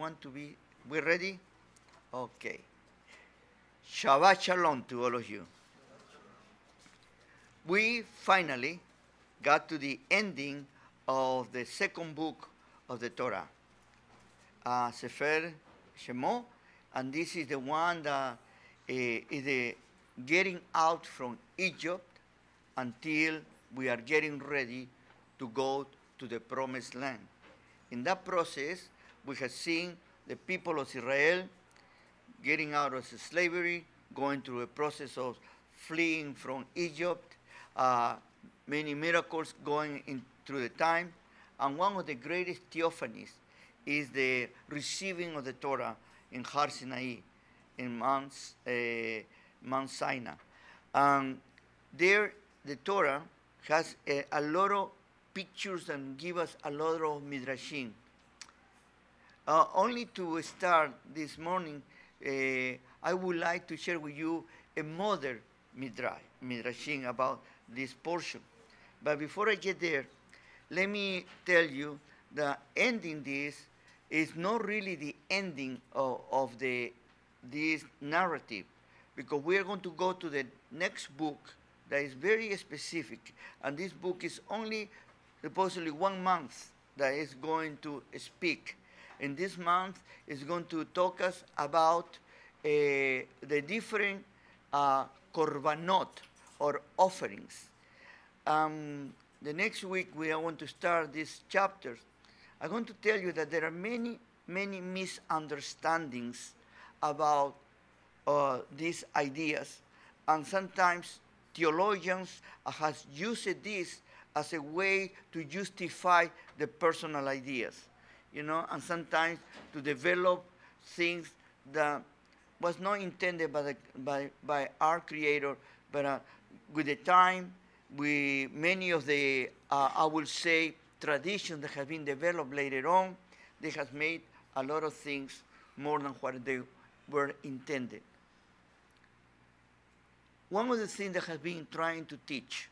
want to be, we ready? Okay. Shabbat Shalom to all of you. We finally got to the ending of the second book of the Torah, Sefer Shemot, and this is the one that is the getting out from Egypt until we are getting ready to go to the promised land. In that process, we have seen the people of Israel getting out of slavery, going through a process of fleeing from Egypt, many miracles going in through the time, and one of the greatest theophanies is the receiving of the Torah in Har Sinai, in Mount Sinai. There, the Torah has a lot of pictures and give us a lot of midrashim. Only to start this morning, I would like to share with you a modern midrashim about this portion. But before I get there, let me tell you that ending this is not really the ending of this narrative, because we are going to go to the next book that is very specific, and this book is only supposedly 1 month that is going to speak. And this month is going to talk us about the different korbanot or offerings. The next week we are going to start these chapters. I'm going to tell you that there are many, many misunderstandings about these ideas, and sometimes theologians has used this as a way to justify the personal ideas, you know, and sometimes to develop things that was not intended by our Creator, but with the time, many of the, I will say, traditions that have been developed later on, they have made a lot of things more than what they were intended. One of the things that has been trying to teach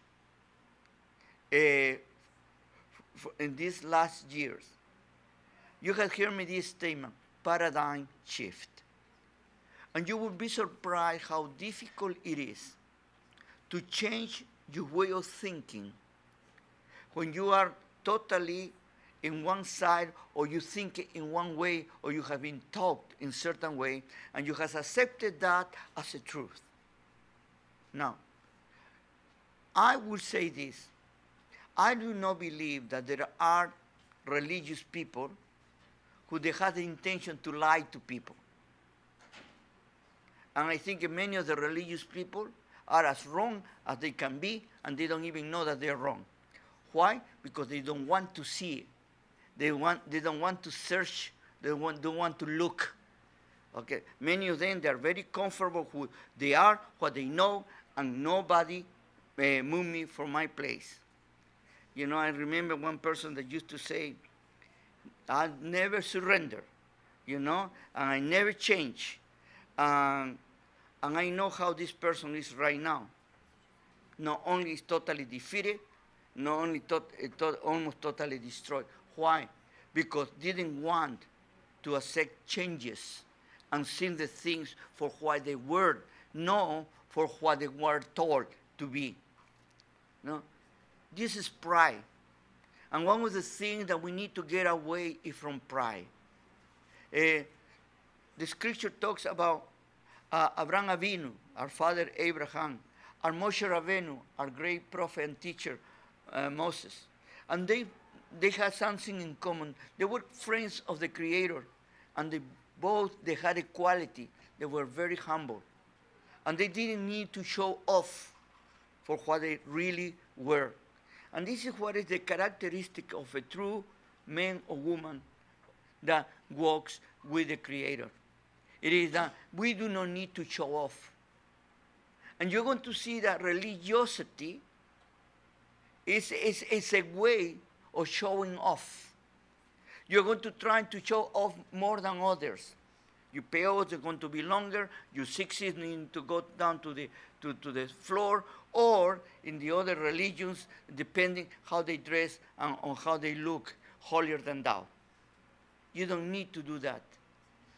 in these last years, you have heard me this statement, paradigm shift. And you will be surprised how difficult it is to change your way of thinking when you are totally in one side, or you think in one way, or you have been taught in a certain way, and you have accepted that as a truth. Now, I will say this. I do not believe that there are religious people who they have the intention to lie to people. And I think many of the religious people are as wrong as they can be, and they don't even know that they're wrong. Why? Because they don't want to see it. They don't want to search. They don't want to look. Okay. Many of them, they are very comfortable who they are, what they know, and nobody moved me from my place. You know, I remember one person that used to say, I never surrender, you know, and I never change. And I know how this person is right now. Not only is totally defeated, not only almost totally destroyed. Why? Because didn't want to accept changes and see the things for what they were, not for what they were told to be. No? This is pride. And one of the things that we need to get away is from pride. The scripture talks about Abraham Avinu, our father Abraham, our Moshe Rabbeinu, our great prophet and teacher Moses. And they had something in common. They were friends of the Creator, and they had equality. They were very humble. And they didn't need to show off for what they really were. And this is what is the characteristic of a true man or woman that walks with the Creator. It is that we do not need to show off. And you're going to see that religiosity is a way of showing off. You're going to try to show off more than others. Your periods are going to be longer. Your sixes need to go down to the floor, or in the other religions, depending how they dress and on how they look, holier than thou. You don't need to do that.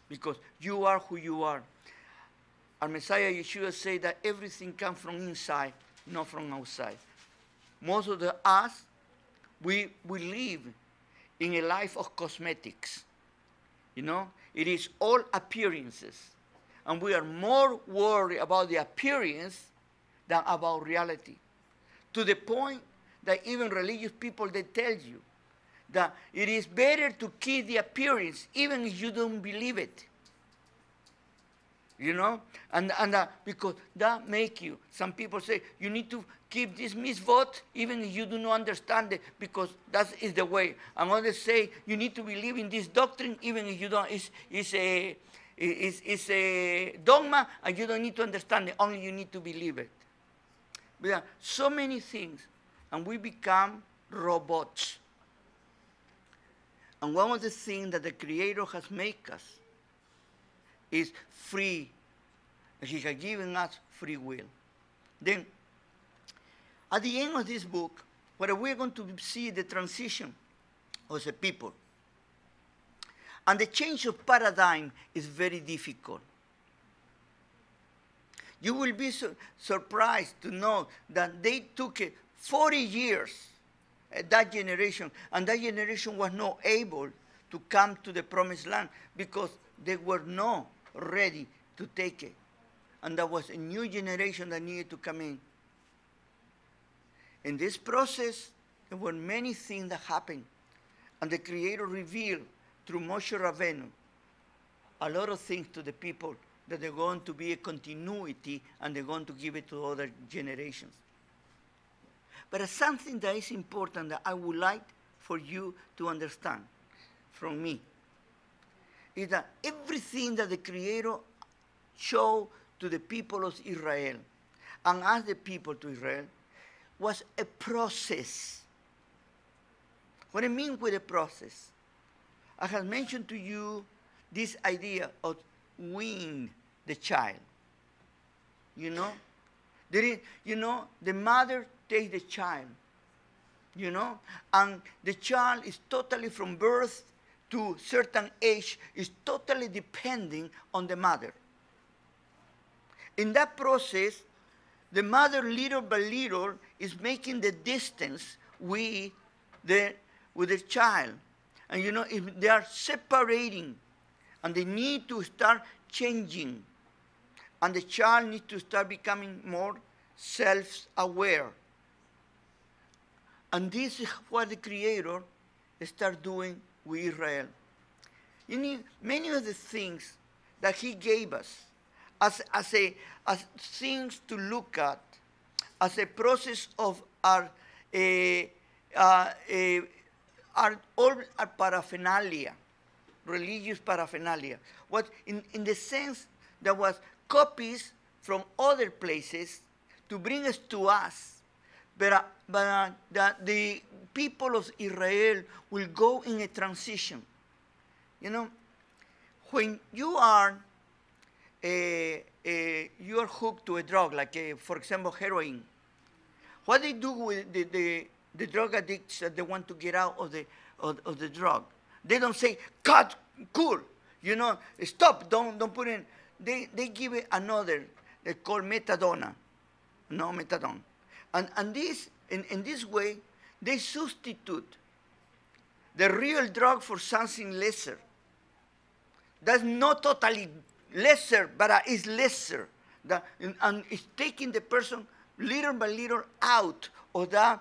because you are who you are. Our Messiah Yeshua said that everything comes from inside, not from outside. Most of us, we live in a life of cosmetics. You know, it is all appearances. And we are more worried about the appearance than about reality. To the point that even religious people, they tell you that it is better to keep the appearance even if you don't believe it. You know, and because that make you, some people say, you need to keep this mitzvot even if you do not understand it, because that is the way. And others say, you need to believe in this doctrine even if you don't, it's a dogma and you don't need to understand it, only you need to believe it. There are so many things, and we become robots. And one of the things that the Creator has made us is free. He has given us free will. Then, at the end of this book, where we're going to see the transition of the people. And the change of paradigm is very difficult. You will be surprised to know that they took 40 years, that generation, and that generation was not able to come to the promised land because they were not ready to take it. And there was a new generation that needed to come in. In this process, there were many things that happened. And the Creator revealed through Moshe Rabbeinu a lot of things to the people that they're going to be a continuity and they're going to give it to other generations. But something that is important that I would like for you to understand from me is that everything that the Creator showed to the people of Israel and asked the people to Israel was a process. What I mean with a process, I have mentioned to you this idea of wean the child. You know, the mother takes the child, you know, and the child is totally from birth to certain age is totally depending on the mother. In that process, the mother little by little is making the distance with the child. And you know, if they are separating and they need to start changing and the child needs to start becoming more self-aware. And this is what the Creator started doing with Israel. You know, many of the things that He gave us as things to look at, as a process of all our paraphernalia, religious paraphernalia. What in the sense there was copies from other places to bring us to us, but that the people of Israel will go in a transition. You know, when you are hooked to a drug, like for example heroin, what they do with the drug addicts that they want to get out of the drug, they don't say cut, cool, you know, stop, don't put in. They give it another. They call methadone, no methadone, and this in this way they substitute the real drug for something lesser. That's not totally lesser, but it's lesser. And it's taking the person little by little out of that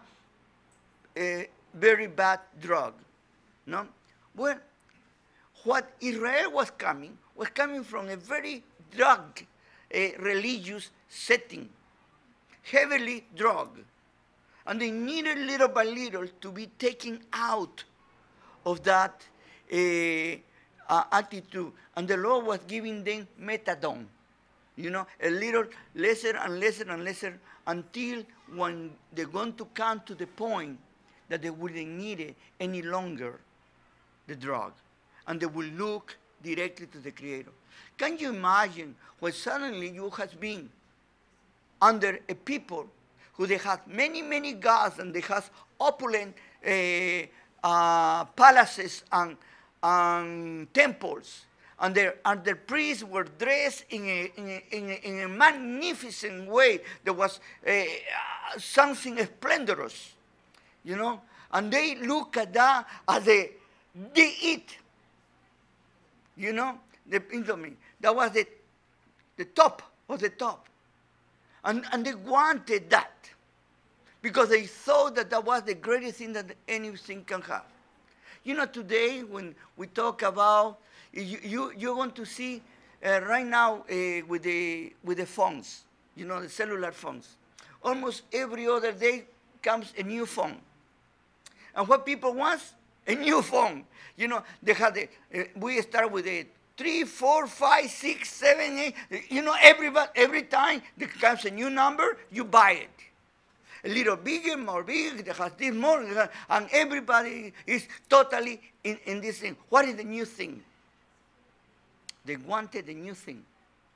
very bad drug. No? Well, what Israel was coming from a very drug religious setting, heavily drug. And they needed little by little to be taken out of that attitude. And the Lord was giving them methadone, you know, a little lesser and lesser and lesser until when they're going to come to the point that they wouldn't need it any longer, the drug. And they will look directly to the Creator. Can you imagine when suddenly you have been under a people who they have many, many gods and they have opulent palaces and temples, and their priests were dressed in a magnificent way. There was something splendorous, you know. And they look at that as they eat, you know, the Indomie. That was the top of the top. And they wanted that because they thought that that was the greatest thing that anything can have. You know, today when we talk about, you're going to see right now with the phones, you know, the cellular phones. Almost every other day comes a new phone. And what people want? A new phone. You know, they have we start with a 3, 4, 5, 6, 7, 8. You know, every time there comes a new number, you buy it. A little bigger, more big, there has this more, and everybody is totally in this thing. What is the new thing? They wanted the new thing.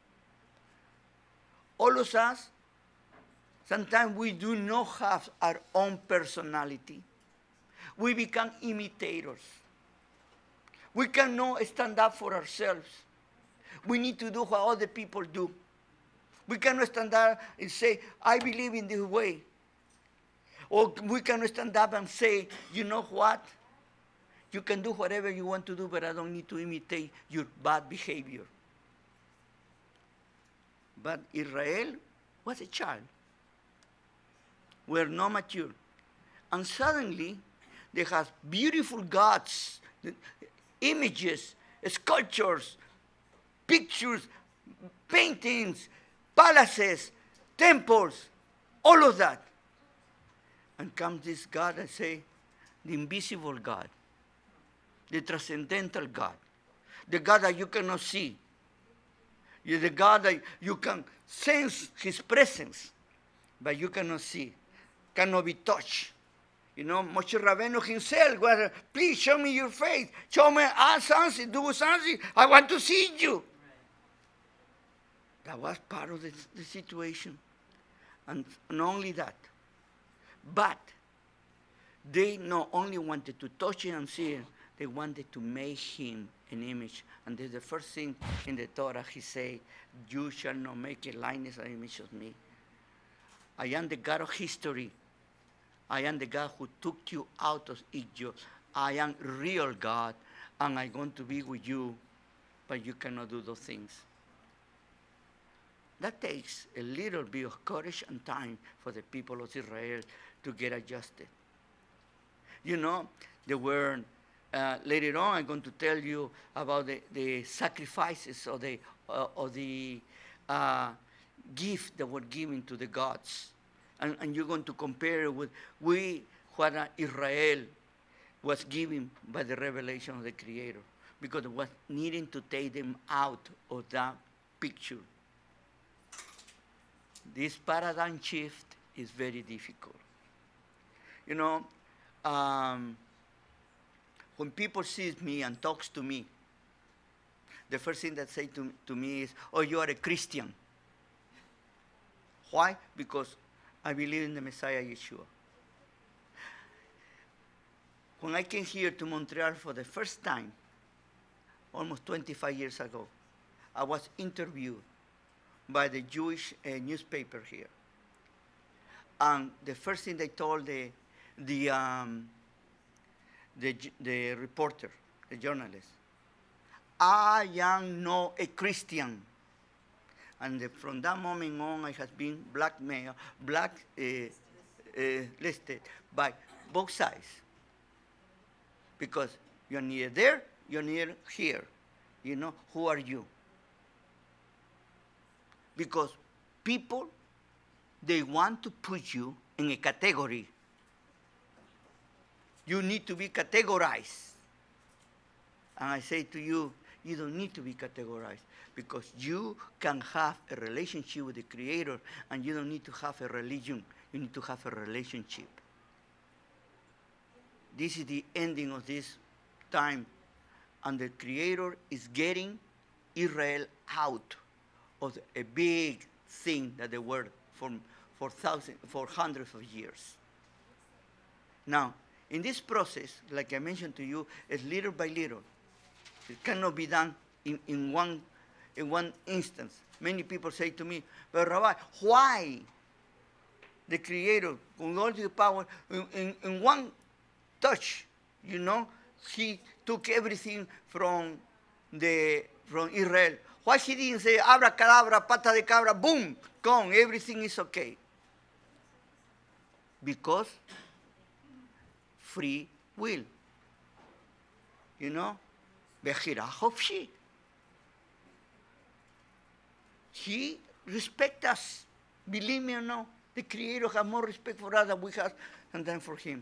All of us, sometimes we do not have our own personality. We become imitators. We cannot stand up for ourselves. We need to do what other people do. We cannot stand up and say, I believe in this way. Or we cannot stand up and say, you know what? You can do whatever you want to do, but I don't need to imitate your bad behavior. But Israel was a child. We're not mature. And suddenly, they have beautiful gods, images, sculptures, pictures, paintings, palaces, temples, all of that. And comes this God and say, the invisible God, the transcendental God, the God that you cannot see, the God that you can sense his presence, but you cannot see, cannot be touched. You know, Moshe Rabbeinu himself was, please show me your face. Show me something, do something. I want to see you. That was part of the situation. And not only that, but they not only wanted to touch him and see him, they wanted to make him an image. And that's the first thing in the Torah he said, you shall not make a likeness or image of me. I am the God of history. I am the God who took you out of Egypt. I am real God, and I'm going to be with you, but you cannot do those things. That takes a little bit of courage and time for the people of Israel to get adjusted. You know, there were, later on I'm going to tell you about the sacrifices of the gift that were given to the gods. And you're going to compare it with what Israel was given by the revelation of the Creator, because it was needing to take them out of that picture. This paradigm shift is very difficult. You know, when people see me and talks to me, the first thing that say to me is, oh, you are a Christian. Why? Because I believe in the Messiah Yeshua. When I came here to Montreal for the first time, almost 25 years ago, I was interviewed by the Jewish newspaper here. And the first thing they told the reporter, the journalist, I am not a Christian. And from that moment on, I have been blacklisted by both sides. Because you're neither there, you're neither here. You know, who are you? Because people, they want to put you in a category. You need to be categorized. And I say to you, you don't need to be categorized, because you can have a relationship with the Creator, and you don't need to have a religion. You need to have a relationship. This is the ending of this time, and the Creator is getting Israel out of a big thing that they were for hundreds of years. Now, in this process, like I mentioned to you, it's little by little. It cannot be done in one instance. Many people say to me, but Rabbi, why the Creator, with all the power, in one touch, you know, he took everything from Israel. Why he didn't say, abracadabra, pata de cabra, boom, gone, everything is okay? Because free will. You know? Bechira Hofshi. He respects us. Believe me or no, the Creator has more respect for us than we have sometimes for him.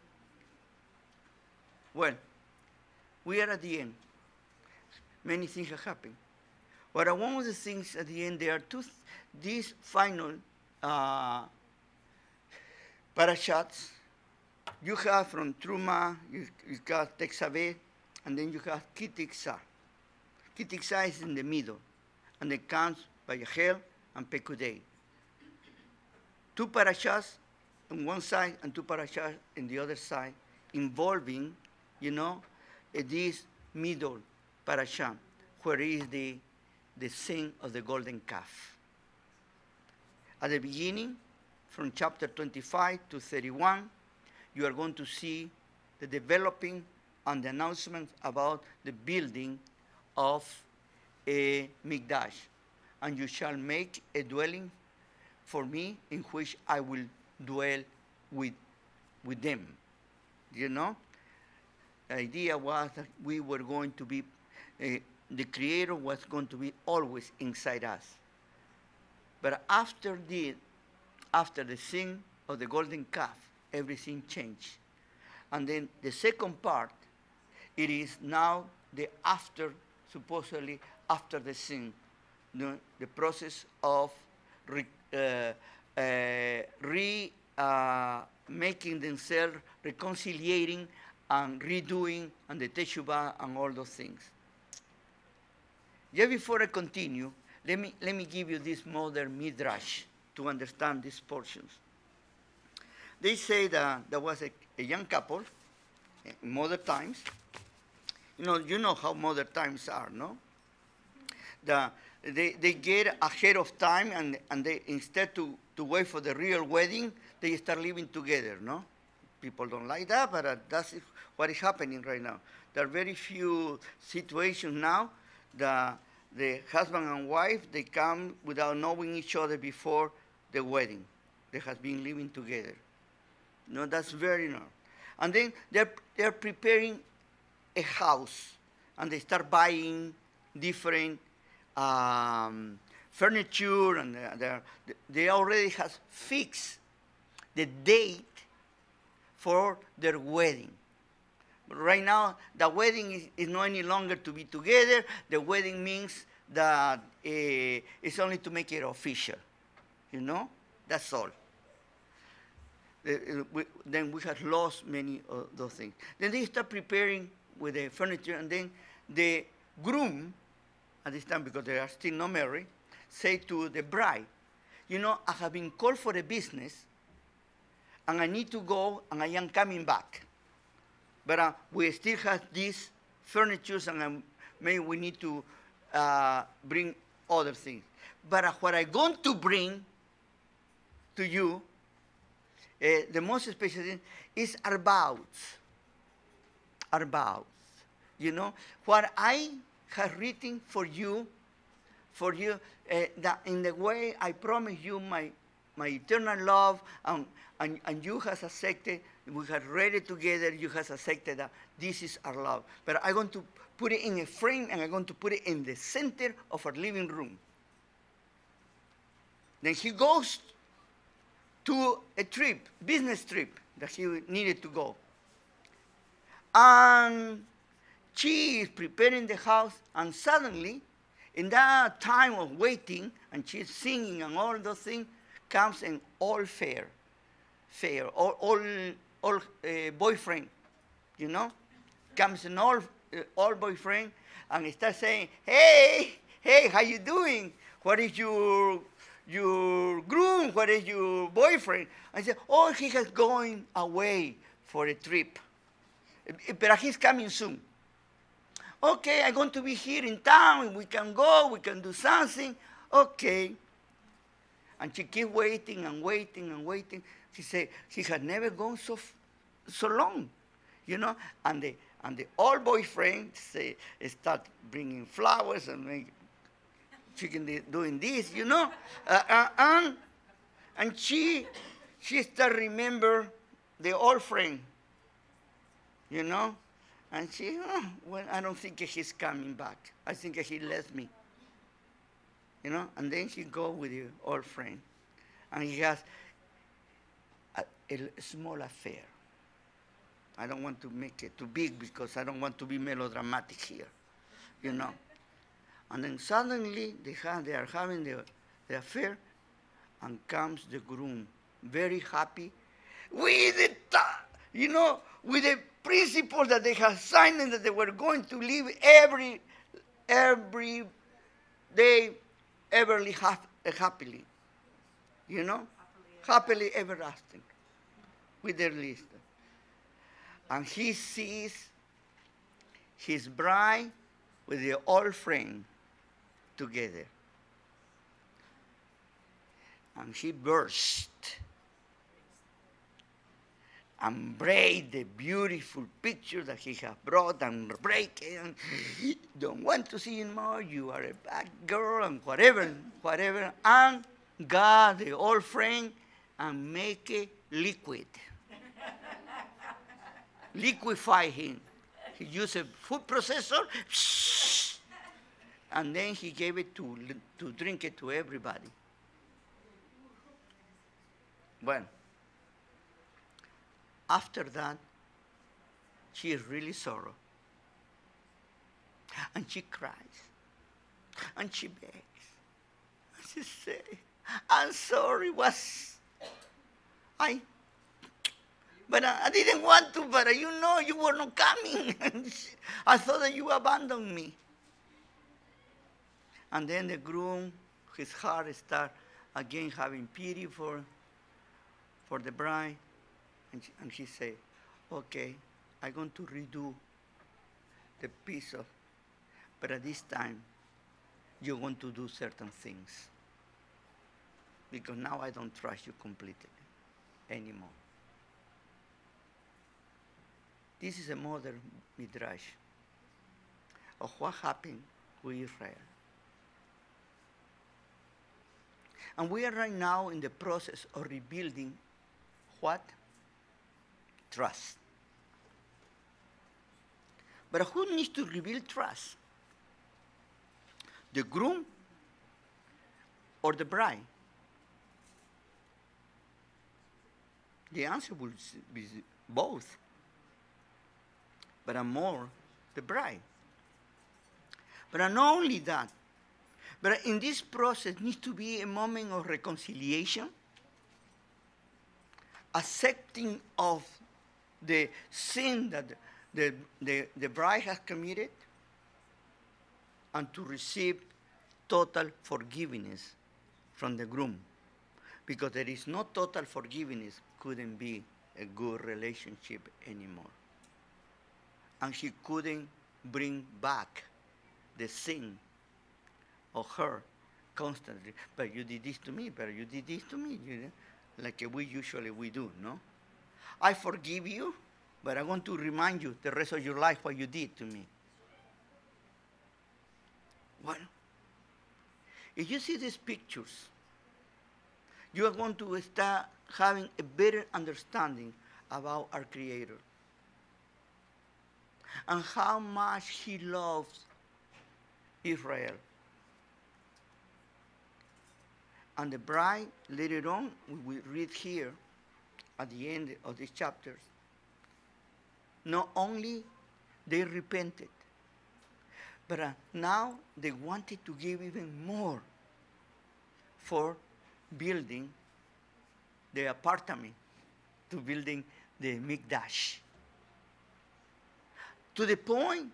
Well, we are at the end. Many things have happened. But one of the things at the end, there are these final parashats. You have from Truma, you got Teksaveh, and then you have Kitiksa. Kitiksa is in the middle, and it comes by Yahel and Pekudei. Two parashas on one side and two parashas on the other side, involving, you know, this middle parasha, where is the sin of the golden calf. At the beginning, from chapter 25 to 31, you are going to see the developing and the announcement about the building of a Mikdash. And you shall make a dwelling for me in which I will dwell with them. You know? The idea was that we were going to be, the Creator was going to be always inside us. But after the sin of the golden calf, everything changed. And then the second part, it is now the after, supposedly after the sin, the process of making themselves, reconciliating and redoing, and the teshuvah and all those things. Just before I continue, let me give you this modern midrash to understand these portions. They say that there was a young couple in modern times. You know how modern times are, no? They get ahead of time, and they, instead to wait for the real wedding, they start living together, no? People don't like that, but that's what is happening right now. There are very few situations now that the husband and wife, they come without knowing each other before the wedding. They have been living together. No, that's very normal. And then they're preparing a house, and they start buying different furniture, and they already have fixed the date for their wedding. But right now, the wedding is not any longer to be together. The wedding means that it's only to make it official. You know? That's all. Then we have lost many of those things. Then they start preparing with the furniture, and then the groom, at this time, because they are still not married, say to the bride, you know, I have been called for a business, and I need to go, and I am coming back. But we still have these furniture, and maybe we need to bring other things. But what I'm going to bring to you, the most special thing, is arbouts. Arbouts. You know, what I have written for you, that in the way I promise you my eternal love, and you have accepted, we have read it together, you have accepted that this is our love. But I'm going to put it in a frame, and I'm going to put it in the center of our living room. Then he goes to a trip, business trip, that he needed to go. And she is preparing the house, and suddenly, in that time of waiting, and she's singing and all those things, comes an old boyfriend, you know? Comes an old boyfriend, and starts saying, hey, how you doing? What is your groom? What is your boyfriend? I said, oh, he is going away for a trip. But he's coming soon. Okay, I'm going to be here in town. We can go. We can do something. Okay. And she kept waiting and waiting and waiting. She said she had never gone so long, you know. And the old boyfriend start bringing flowers and doing this, you know. And she start remember the old friend, you know. And she, well, I don't think he's coming back. I think he left me. You know, and then he go with the old friend. And he has a small affair. I don't want to make it too big because I don't want to be melodramatic here, you know. And then suddenly they are having the affair, and comes the groom, very happy, with with the principle that they had signed and that they were going to live every day, happily, you know, happily ever after, with their list. And he sees his bride with the old friend together. And he burst and break the beautiful picture that he had brought and break it and don't want to see it more, you are a bad girl and whatever, and got the old friend and make it liquid. Liquefy him. He used a food processor and then he gave it to drink it to everybody. Well, after that, she is really sorrow. And she cries. And she begs. And she says, I'm sorry, but I didn't want to, but you know you were not coming. I thought that you abandoned me. And then the groom, his heart start again having pity for the bride. And she said, okay, I'm going to redo the piece of, but at this time, you're going to do certain things. Because now I don't trust you completely anymore. This is a modern midrash of what happened with Israel. And we are right now in the process of rebuilding what? Trust. But who needs to rebuild trust? The groom or the bride? The answer will be both. But more the bride. But not only that, but in this process needs to be a moment of reconciliation, accepting of the sin that the bride has committed, and to receive total forgiveness from the groom. Because there is no total forgiveness, couldn't be a good relationship anymore. And he couldn't bring back the sin of her constantly. But you did this to me, but you did this to me. You know? Like we usually do, no? I forgive you, but I want to remind you the rest of your life what you did to me. Well, if you see these pictures, you are going to start having a better understanding about our Creator and how much He loves Israel. And the bride, later on, we read here at the end of these chapters, not only they repented, but now they wanted to give even more for building the apartment, to building the Mikdash. To the point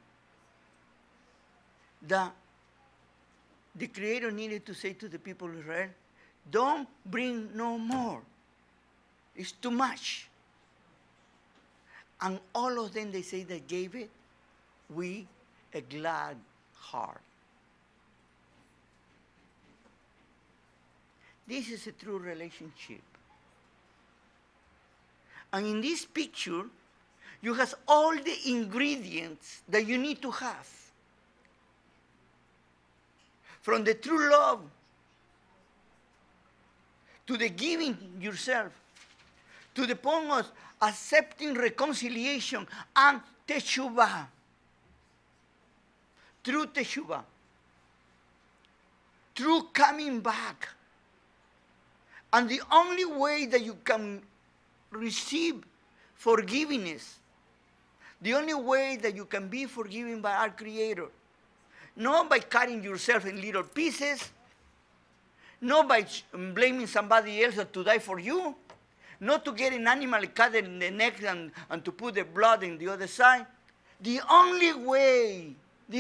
that the Creator needed to say to the people of Israel, don't bring no more. It's too much. And all of them, they say they gave it. We a glad heart. This is a true relationship. And in this picture, you have all the ingredients that you need to have. From the true love to the giving yourself, to the point of accepting reconciliation and teshuvah. True teshuvah. True coming back. And the only way that you can receive forgiveness, the only way that you can be forgiven by our Creator, not by cutting yourself in little pieces, not by blaming somebody else to die for you, not to get an animal cut in the neck and to put the blood in the other side. The only way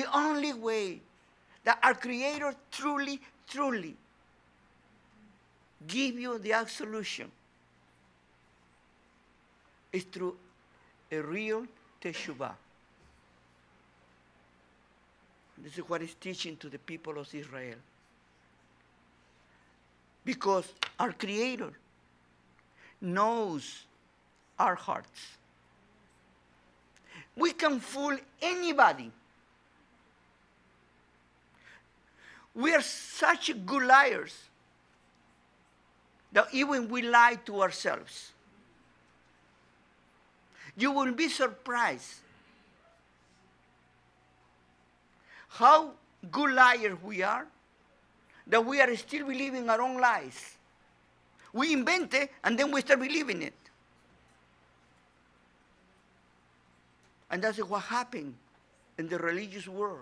that our Creator truly, truly give you the absolution is through a real teshuvah. This is what he's teaching to the people of Israel. Because our Creator knows our hearts. We can fool anybody. We are such good liars that even we lie to ourselves. You will be surprised how good liars we are, that we are still believing our own lies. We invent it, and then we start believing it. And that's what happened in the religious world.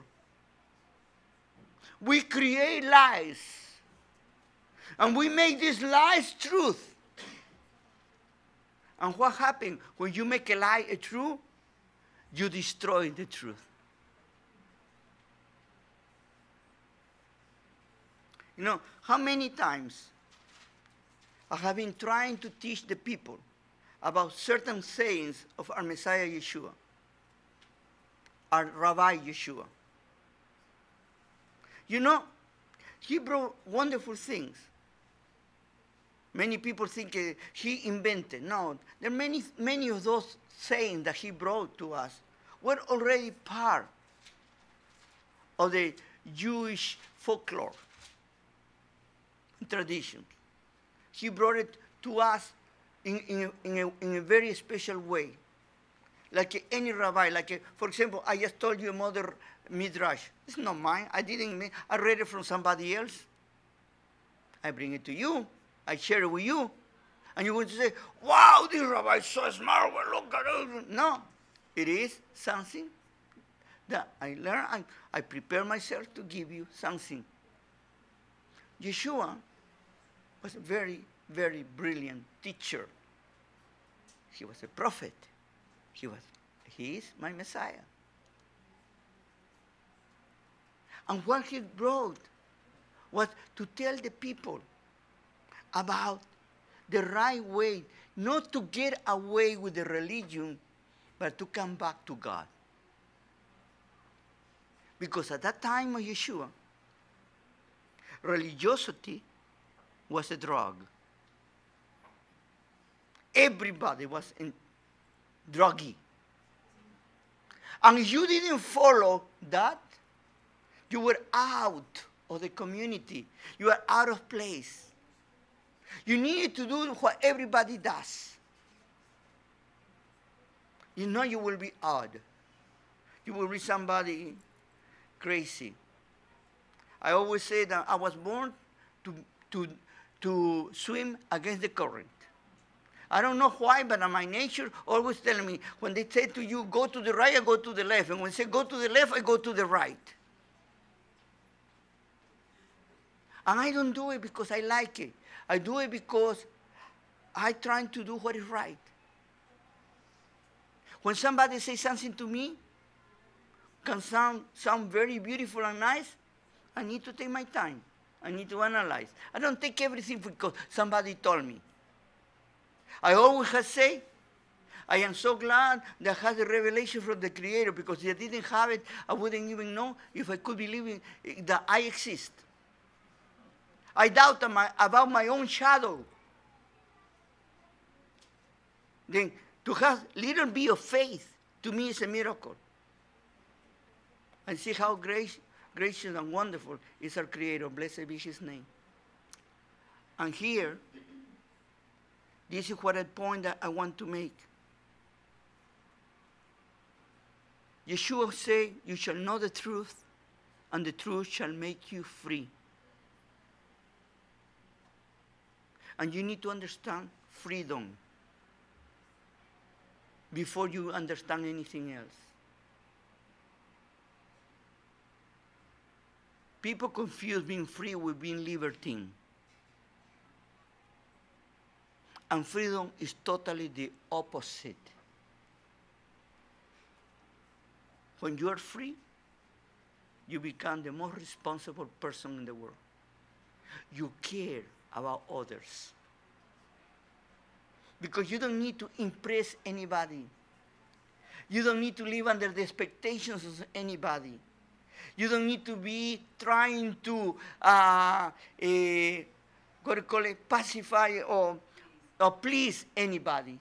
We create lies, and we make these lies truth. And what happens when you make a lie a truth? You destroy the truth. You know, how many times I have been trying to teach the people about certain sayings of our Messiah Yeshua, our Rabbi Yeshua. You know, he brought wonderful things. Many people think he invented. No, there are many of those sayings that he brought to us were already part of the Jewish folklore tradition. He brought it to us in a very special way. Like any rabbi, for example, I just told you another midrash. It's not mine. I read it from somebody else. I bring it to you. I share it with you. And you're going to say, wow, this rabbi is so smart. Well, look at it. No, it is something that I learned. I prepare myself to give you something. Yeshua was a very, very brilliant teacher. He was a prophet. He is my Messiah. And what he brought was to tell the people about the right way, not to get away with the religion, but to come back to God. Because at that time of Yeshua, religiosity was a drug. Everybody was druggy. And if you didn't follow that, you were out of the community. You were out of place. You needed to do what everybody does. You know you will be odd. You will be somebody crazy. I always say that I was born to swim against the current. I don't know why, but my nature always telling me, when they say to you, go to the right, I go to the left. And when they say go to the left, I go to the right. And I don't do it because I like it. I do it because I try to do what is right. When somebody says something to me, can sound very beautiful and nice, I need to take my time. I need to analyze. I don't take everything because somebody told me. I always have said, I am so glad that I had the revelation from the Creator, because if I didn't have it, I wouldn't even know if I could believe that I exist. I doubt about my own shadow. Then to have little bit of faith, to me, is a miracle. And see how gracious and wonderful is our Creator. Blessed be His name. And here, this is what a point that I want to make. Yeshua said, you shall know the truth, and the truth shall make you free. And you need to understand freedom before you understand anything else. People confuse being free with being libertine. And freedom is totally the opposite. When you are free, you become the most responsible person in the world. You care about others. Because you don't need to impress anybody. You don't need to live under the expectations of anybody. You don't need to be trying to, pacify or please anybody.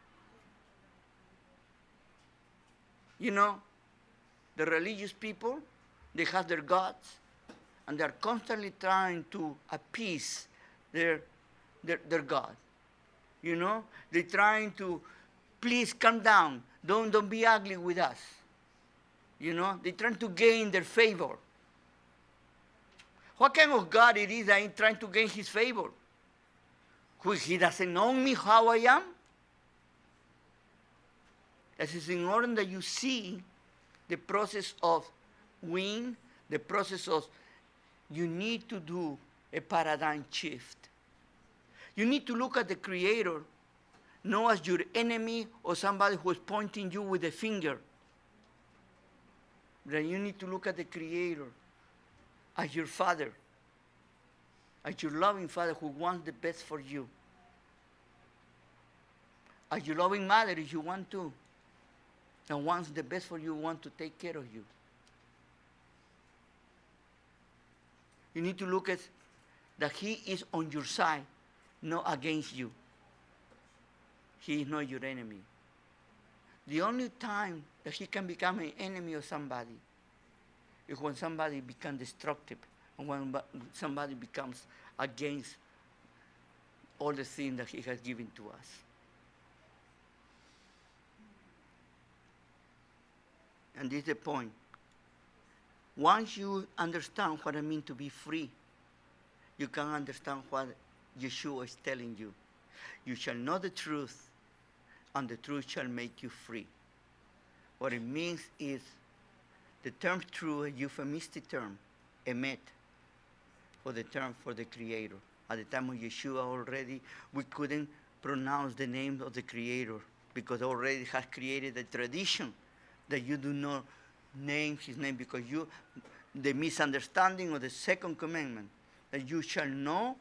You know, the religious people, they have their gods, and they're constantly trying to appease their God. You know, they're trying to, please come down, don't be ugly with us. You know, they're trying to gain their favor. What kind of God it is that is trying to gain his favor? He doesn't know me how I am? That is in order that you see the process of win, the process of, you need to do a paradigm shift. You need to look at the Creator, not as your enemy or somebody who is pointing you with a finger. But you need to look at the Creator as your Father, as your loving Father who wants the best for you. As your loving mother, if you want to, and wants the best for you, want to take care of you. You need to look at that He is on your side, not against you. He is not your enemy. The only time that He can become an enemy of somebody is when somebody becomes destructive, and when somebody becomes against all the things that He has given to us. And this is the point. Once you understand what I mean to be free, you can understand what Yeshua is telling you. You shall know the truth, and the truth shall make you free. What it means is, the term true, a euphemistic term, emet, for the term for the Creator. At the time of Yeshua already, we couldn't pronounce the name of the Creator, because already has created a tradition that you do not name His name, because the misunderstanding of the second commandment, that you shall not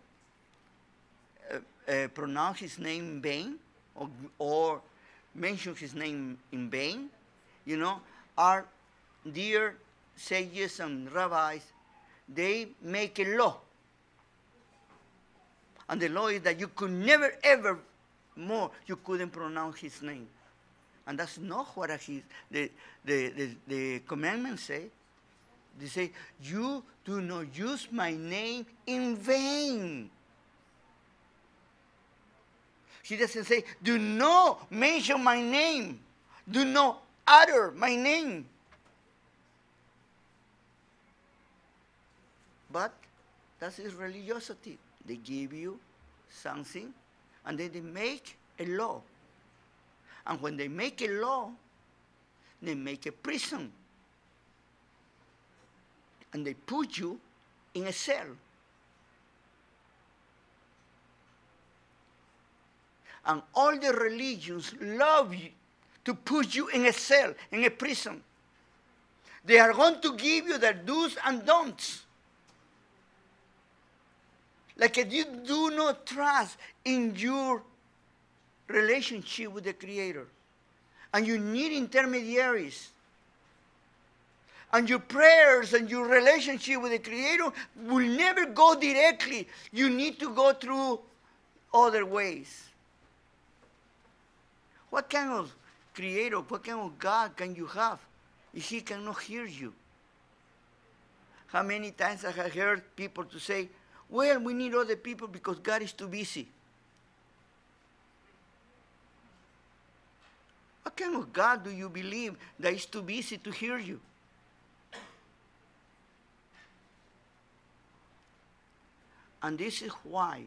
pronounce His name in vain, or mention His name in vain, you know, our dear sages and rabbis, they make a law. And the law is that you could never, ever more, you couldn't pronounce His name. And that's not what the commandments say. They say, you do not use my name in vain. He doesn't say, do not mention my name. Do not utter my name. But that's His religiosity. They give you something, and then they make a law. And when they make a law, they make a prison. And they put you in a cell. And all the religions love you to put you in a cell, in a prison. They are going to give you their do's and don'ts. Like if you do not trust in your relationship with the Creator. And you need intermediaries. And your prayers and your relationship with the Creator will never go directly. You need to go through other ways. What kind of Creator, what kind of God can you have if He cannot hear you? How many times I have heard people to say, well, we need other people because God is too busy. What kind of God do you believe that is too busy to hear you? And this is why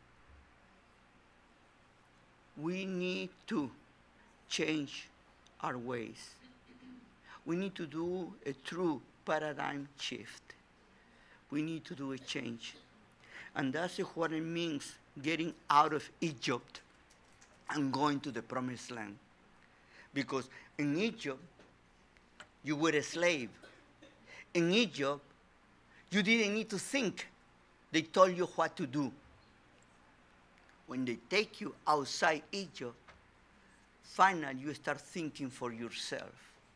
we need to change our ways. We need to do a true paradigm shift. We need to do a change. And that's what it means getting out of Egypt and going to the promised land. Because in Egypt, you were a slave. In Egypt, you didn't need to think. They told you what to do. When they take you outside Egypt, finally you start thinking for yourself.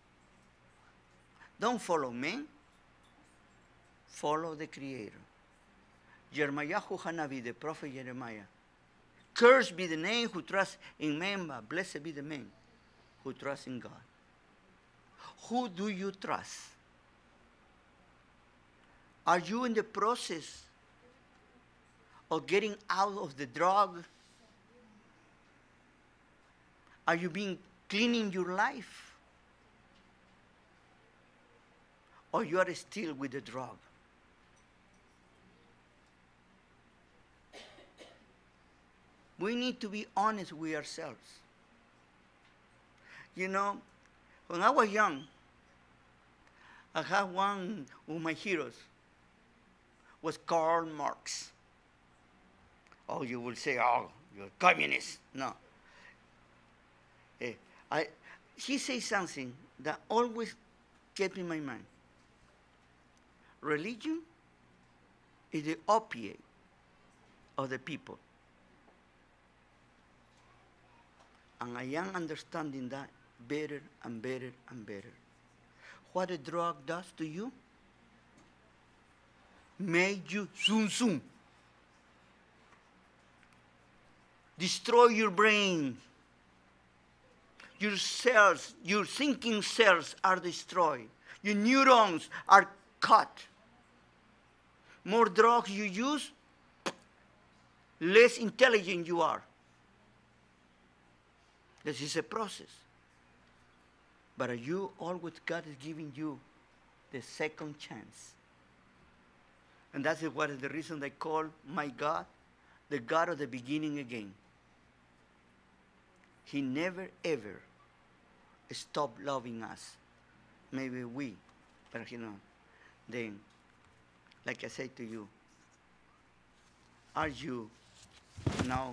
Don't follow me. Follow the Creator. Jeremiah Hanavi, the prophet Jeremiah. Cursed be the name who trusts in man, but blessed be the man who trusts in God. Who do you trust? Are you in the process of getting out of the drug? Are you cleaning your life? Or you are still with the drug? We need to be honest with ourselves. You know, when I was young, I had one of my heroes was Karl Marx. Oh, you will say, oh, you're a communist. No. He says something that always kept in my mind. Religion is the opiate of the people. And I am understanding that better and better and better. What a drug does to you? Make you zoom. Destroy your brain. Your cells, your thinking cells are destroyed. Your neurons are cut. More drugs you use, less intelligent you are. This is a process. But you always, God is giving you the second chance. And that's what is the reason they call my God, the God of the beginning again. He never, ever stopped loving us. Maybe we, but then, like I said to you, are you now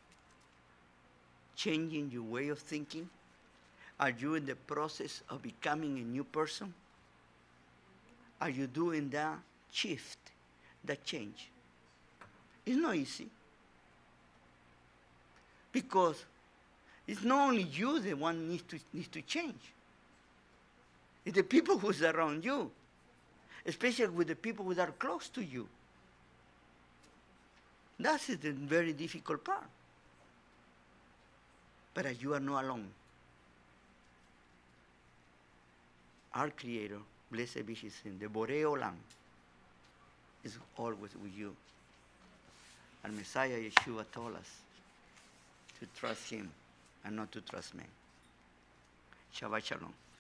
changing your way of thinking? Are you in the process of becoming a new person? Are you doing that shift, that change? It's not easy. Because it's not only you the one needs to change. It's the people who's around you, especially with the people who are close to you. That's the very difficult part. But you are not alone. Our Creator, blessed be His name, the Borei Olam, is always with you. And Messiah Yeshua told us to trust Him and not to trust men. Shabbat Shalom.